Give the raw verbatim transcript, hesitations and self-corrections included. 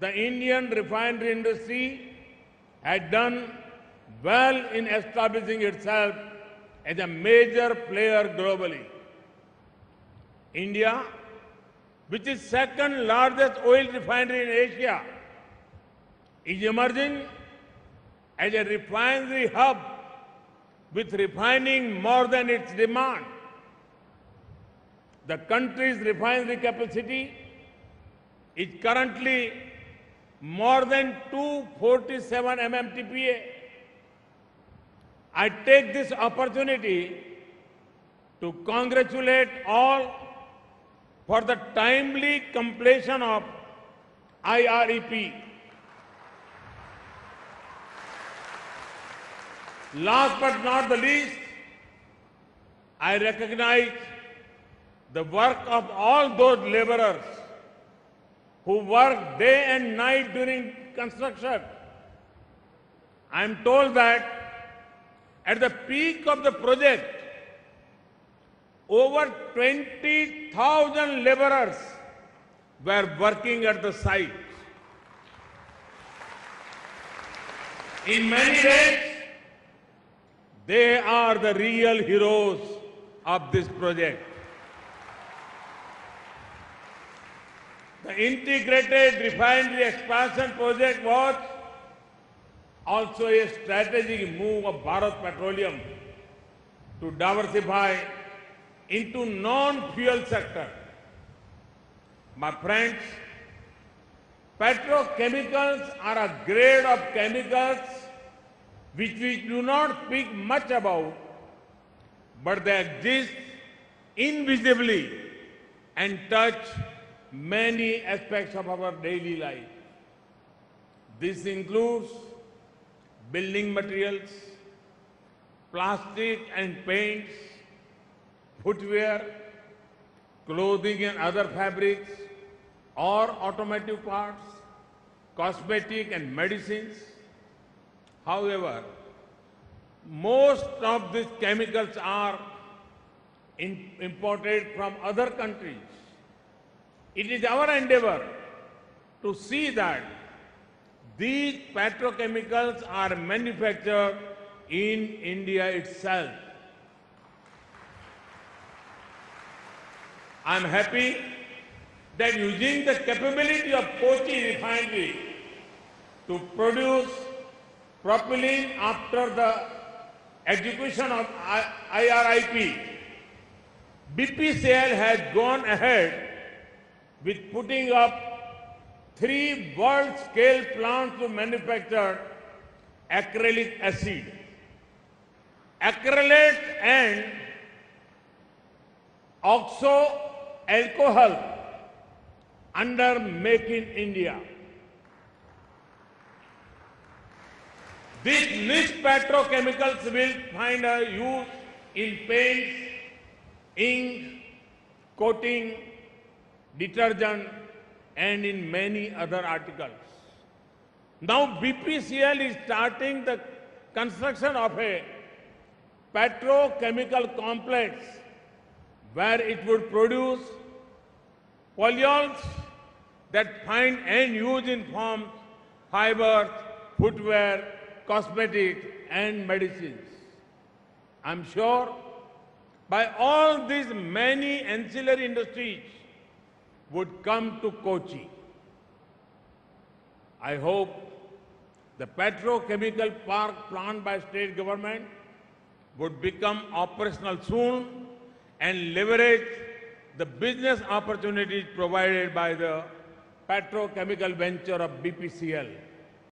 the Indian refinery industry had done well in establishing itself as a major player globally. India, which is second largest oil refinery in Asia, is emerging as a refinery hub with refining more than its demand. The country's refinery capacity is currently more than two hundred forty-seven M M T P A. I take this opportunity to congratulate all for the timely completion of I R E P. Last but not the least, I recognize the work of all those laborers who work day and night during construction. I am told that at the peak of the project, over twenty thousand laborers were working at the site. In many ways, they are the real heroes of this project. The integrated refinery expansion project was also a strategic move of Bharat Petroleum to diversify into non-fuel sector. My friends, petrochemicals are a grade of chemicals which we do not speak much about, but they exist invisibly and touch many aspects of our daily life. This includes building materials, plastic and paints, footwear, clothing and other fabrics, or automotive parts, cosmetic and medicines. However, most of these chemicals are in, imported from other countries. It is our endeavor to see that these petrochemicals are manufactured in India itself. I am happy that using the capability of Kochi refinery to produce propylene after the execution of I R I P, B P C L has gone ahead with putting up three world-scale plants to manufacture acrylic acid, acrylate and oxo alcohol under Make in India. These niche petrochemicals will find a use in paints, ink, coating, detergent, and in many other articles. Now B P C L is starting the construction of a petrochemical complex where it would produce polyols that find end use in forms, fibers, footwear, cosmetics, and medicines. I'm sure by all these many ancillary industries would come to Kochi. I hope the petrochemical park planned by state government would become operational soon and leverage the business opportunities provided by the petrochemical venture of B P C L.